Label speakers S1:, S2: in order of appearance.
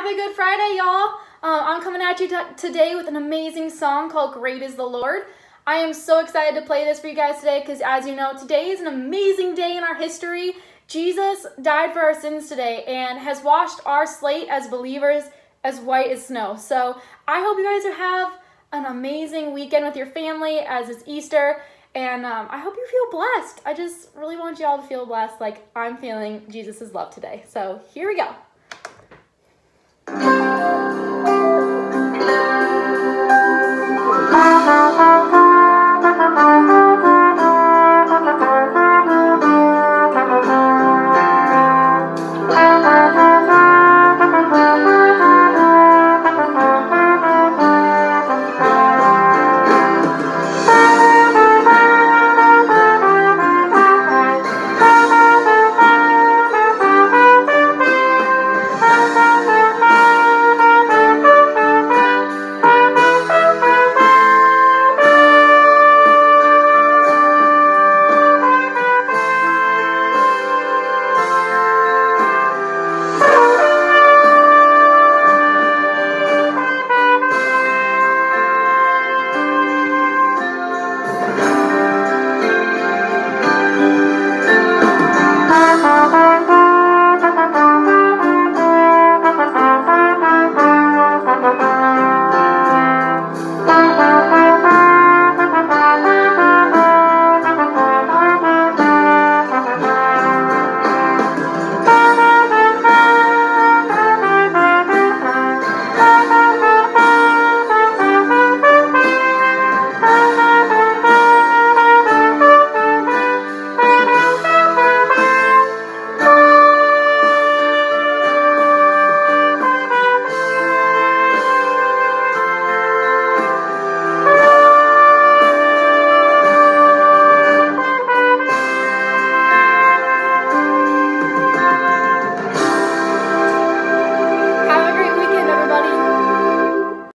S1: Happy Good Friday, y'all. I'm coming at you today with an amazing song called Great is the Lord. I am so excited to play this for you guys today because, as you know, today is an amazing day in our history. Jesus died for our sins today and has washed our slate as believers as white as snow. So I hope you guys have an amazing weekend with your family as it's Easter. And I hope you feel blessed. I just really want you all to feel blessed like I'm feeling Jesus' love today. So here we go.